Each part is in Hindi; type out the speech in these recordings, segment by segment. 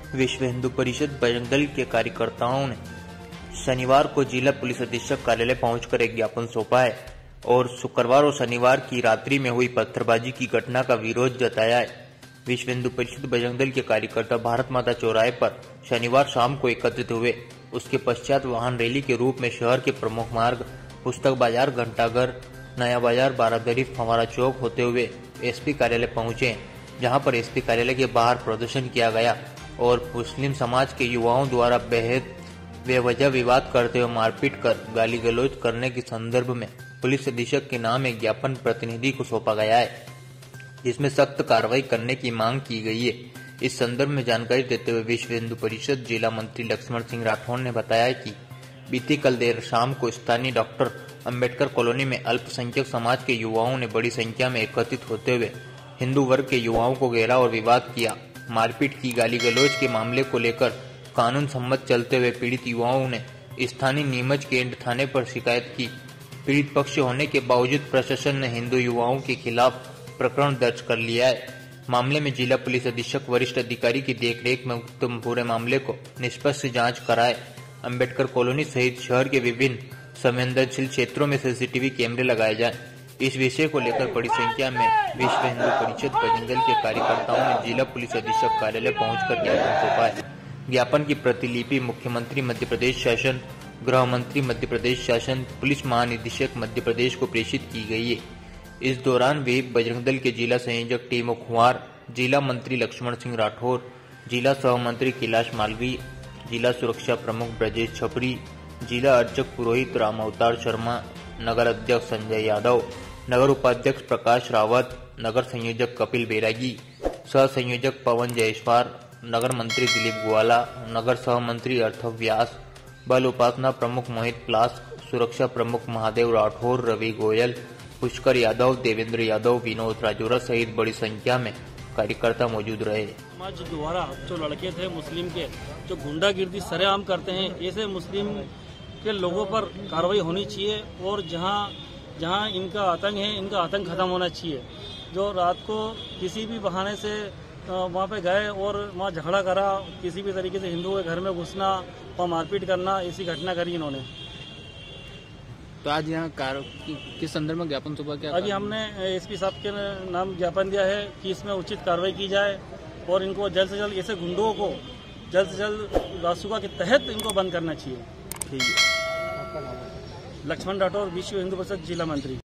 विश्व हिंदू परिषद बजरंग दल के कार्यकर्ताओं ने शनिवार को जिला पुलिस अधीक्षक कार्यालय पहुंचकर एक ज्ञापन सौंपा है और शुक्रवार और शनिवार की रात्रि में हुई पत्थरबाजी की घटना का विरोध जताया है। विश्व हिंदू परिषद बजरंग दल के कार्यकर्ता भारत माता चौराहे पर शनिवार शाम को एकत्रित हुए। उसके पश्चात वाहन रैली के रूप में शहर के प्रमुख मार्ग पुस्तक बाजार, घंटाघर, नया बाजार, बारादरी, फवारा चौक होते हुए एसपी कार्यालय पहुंचे, जहां पर एसपी कार्यालय के बाहर प्रदर्शन किया गया और मुस्लिम समाज के युवाओं द्वारा बेहद बेवजह विवाद करते हुए मारपीट कर गाली गलौज करने के संदर्भ में पुलिस अधीक्षक के नाम एक ज्ञापन प्रतिनिधि को सौंपा गया है, जिसमें सख्त कार्रवाई करने की मांग की गई है। इस संदर्भ में जानकारी देते हुए विश्व हिंदू परिषद जिला मंत्री लक्ष्मण सिंह राठौर ने बताया कि बीती कल देर शाम को स्थानीय डॉक्टर अंबेडकर कॉलोनी में अल्पसंख्यक समाज के युवाओं ने बड़ी संख्या में एकत्रित होते हुए हिंदू वर्ग के युवाओं को घेरा और विवाद किया, मारपीट की। गाली गलौज के मामले को लेकर कानून सम्मत चलते हुए पीड़ित युवाओं ने स्थानीय नीमच कैंट थाने पर शिकायत की। पीड़ित पक्ष होने के बावजूद प्रशासन ने हिंदू युवाओं के खिलाफ प्रकरण दर्ज कर लिया है। मामले में जिला पुलिस अधीक्षक वरिष्ठ अधिकारी की देखरेख में पूरे मामले को निष्पक्ष जांच कराए। अंबेडकर कॉलोनी सहित शहर के विभिन्न संवेदनशील क्षेत्रों में सीसीटीवी कैमरे लगाए जाएं। इस विषय को लेकर बड़ी संख्या में विश्व हिंदू परिषद बजरंग दल के कार्यकर्ताओं ने जिला पुलिस अधीक्षक कार्यालय पहुंचकर ज्ञापन सौंपा है। ज्ञापन की प्रतिलिपि मुख्यमंत्री मध्य प्रदेश शासन, गृह मंत्री मध्य प्रदेश शासन, पुलिस महानिदेशक मध्य प्रदेश को प्रेषित की गई है। इस दौरान वे बजरंग दल के जिला संयोजक टीमो कुंवर, जिला मंत्री लक्ष्मण सिंह राठौर, जिला सहमंत्री कैलाश मालवीय, जिला सुरक्षा प्रमुख ब्रजेश छपरी, जिला अर्चक पुरोहित राम अवतार शर्मा, नगर अध्यक्ष संजय यादव, नगर उपाध्यक्ष प्रकाश रावत, नगर संयोजक कपिल बैरागी, सह संयोजक पवन जयसवाल, नगर मंत्री दिलीप ग्वाला, नगर सह मंत्री अर्थव व्यास, बल उपासना प्रमुख मोहित प्लास, सुरक्षा प्रमुख महादेव राठौर, रवि गोयल, पुष्कर यादव, देवेंद्र यादव, विनोद राजौरा सहित बड़ी संख्या में कार्यकर्ता मौजूद रहे। समाज द्वारा जो लड़के थे मुस्लिम के, जो गुंडागिर्दी सरेआम करते हैं, ऐसे मुस्लिम के लोगों पर कार्रवाई होनी चाहिए और जहां इनका आतंक है, इनका आतंक खत्म होना चाहिए। जो रात को किसी भी बहाने से वहां पे गए और वहां झगड़ा करा, किसी भी तरीके से हिंदुओं के घर में घुसना और मारपीट करना, ऐसी घटना करी इन्होंने। तो आज यहाँ किस संदर्भ में ज्ञापन सौंपा? क्या अभी हमने एसपी साहब के नाम ज्ञापन दिया है कि इसमें उचित कार्रवाई की जाए और इनको जल्द से जल्द ऐसे गुंडों को जल्द से जल्द रासुका के तहत इनको बंद करना चाहिए। ठीक है। लक्ष्मण राठौर, विश्व हिंदू परिषद जिला मंत्री।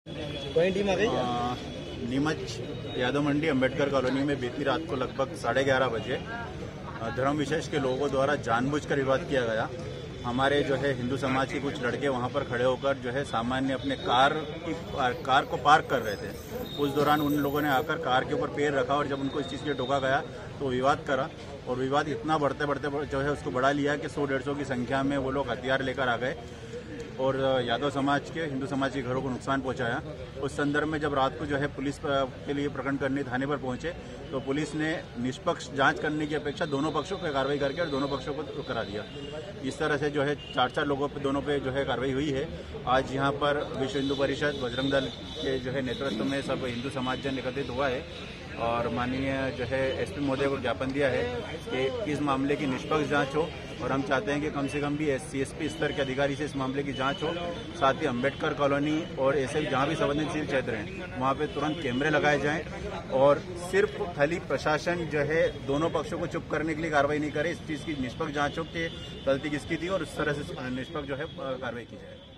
नीमच यादव मंडी अंबेडकर कॉलोनी में बीती रात को लगभग 11:30 बजे धर्म विशेष के लोगों द्वारा जानबूझकर विवाद किया गया। हमारे जो है हिंदू समाज के कुछ लड़के वहां पर खड़े होकर जो है सामान्य अपने कार को पार्क कर रहे थे। उस दौरान उन लोगों ने आकर कार के ऊपर पैर रखा और जब उनको इस चीज़ के टोका गया तो विवाद करा और विवाद इतना बढ़ते बढ़ते जो है उसको बढ़ा लिया कि 100-150 की संख्या में वो लोग हथियार लेकर आ गए और यादव समाज के, हिंदू समाज के घरों को नुकसान पहुंचाया। उस संदर्भ में जब रात को जो है पुलिस के लिए प्रकरण करने थाने पर पहुंचे तो पुलिस ने निष्पक्ष जांच करने की अपेक्षा दोनों पक्षों पर कार्रवाई करके और दोनों पक्षों को करा दिया। इस तरह से जो है 4-4 लोगों पे दोनों पे जो है कार्रवाई हुई है। आज यहाँ पर विश्व हिंदू परिषद बजरंग दल के जो है नेतृत्व में सब हिंदू समाज जन एकत्रित हुआ है और माननीय जो है एसपी महोदय को ज्ञापन दिया है कि इस मामले की निष्पक्ष जांच हो और हम चाहते हैं कि कम से कम भी सीएसपी स्तर के अधिकारी से इस मामले की जांच हो। साथ ही अंबेडकर कॉलोनी और ऐसे जहां भी संवेदनशील क्षेत्र हैं वहां पे तुरंत कैमरे लगाए जाएं और सिर्फ खाली प्रशासन जो है दोनों पक्षों को चुप करने के लिए कार्रवाई नहीं करे। इस चीज की निष्पक्ष जांच हो कि गलती किसकी थी और उस तरह से निष्पक्ष जो है कार्रवाई की जाए।